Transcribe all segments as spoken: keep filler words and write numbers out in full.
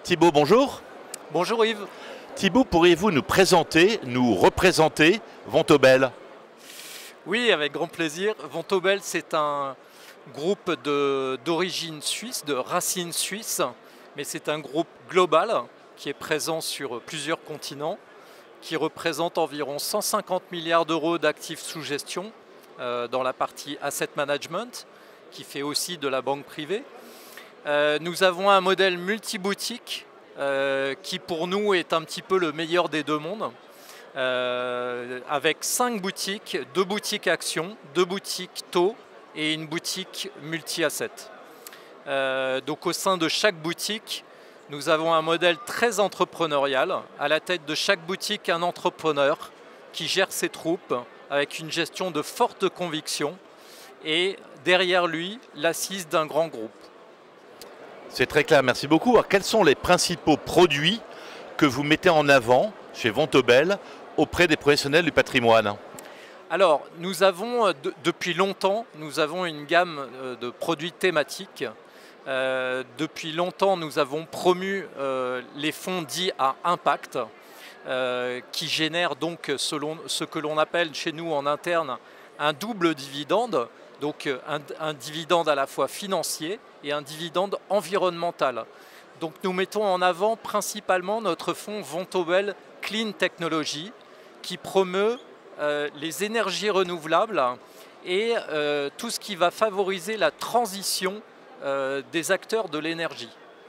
Thibaut, bonjour. Bonjour Yves. Thibaut, pourriez-vous nous présenter, nous représenter Vontobel? Oui, avec grand plaisir. Vontobel, c'est un groupe d'origine suisse, de racines suisses, mais c'est un groupe global qui est présent sur plusieurs continents, qui représente environ cent cinquante milliards d'euros d'actifs sous gestion euh, dans la partie asset management, qui fait aussi de la banque privée. Euh, nous avons un modèle multi-boutique euh, qui pour nous est un petit peu le meilleur des deux mondes, euh, avec cinq boutiques, deux boutiques actions, deux boutiques taux et une boutique multi-asset. Euh, donc au sein de chaque boutique, nous avons un modèle très entrepreneurial. À la tête de chaque boutique, un entrepreneur qui gère ses troupes avec une gestion de forte conviction et derrière lui, l'assise d'un grand groupe. C'est très clair, merci beaucoup. Alors, quels sont les principaux produits que vous mettez en avant chez Vontobel auprès des professionnels du patrimoine? Alors, nous avons, de, depuis longtemps, nous avons une gamme de produits thématiques. Euh, depuis longtemps, nous avons promu euh, les fonds dits à impact, euh, qui génèrent donc, selon ce que l'on appelle chez nous en interne, un double dividende, donc un, un dividende à la fois financier et un dividende environnemental. Donc nous mettons en avant principalement notre fonds Vontobel Clean Technology, qui promeut euh, les énergies renouvelables et euh, tout ce qui va favoriser la transition euh, des acteurs de l'énergie.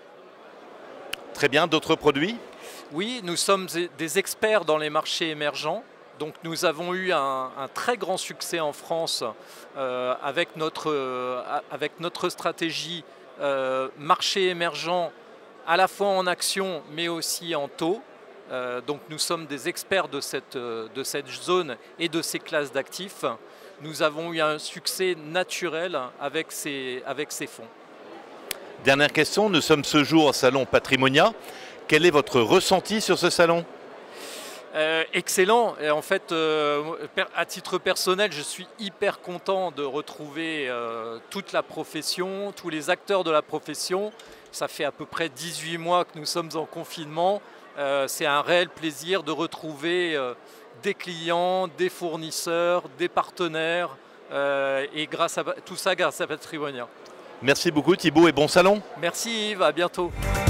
Très bien, d'autres produits? Oui, nous sommes des experts dans les marchés émergents. Donc nous avons eu un, un très grand succès en France euh, avec, notre, euh, avec notre stratégie euh, marché émergent à la fois en action mais aussi en taux. Euh, donc nous sommes des experts de cette, de cette zone et de ces classes d'actifs. Nous avons eu un succès naturel avec ces, avec ces fonds. Dernière question, nous sommes ce jour au salon Patrimonia. Quel est votre ressenti sur ce salon? Euh, excellent. Et en fait, euh, à titre personnel, je suis hyper content de retrouver euh, toute la profession, tous les acteurs de la profession. Ça fait à peu près dix-huit mois que nous sommes en confinement. Euh, c'est un réel plaisir de retrouver euh, des clients, des fournisseurs, des partenaires, euh, et grâce à, tout ça grâce à Patrimonia. Merci beaucoup Thibaut et bon salon. Merci Yves, à bientôt.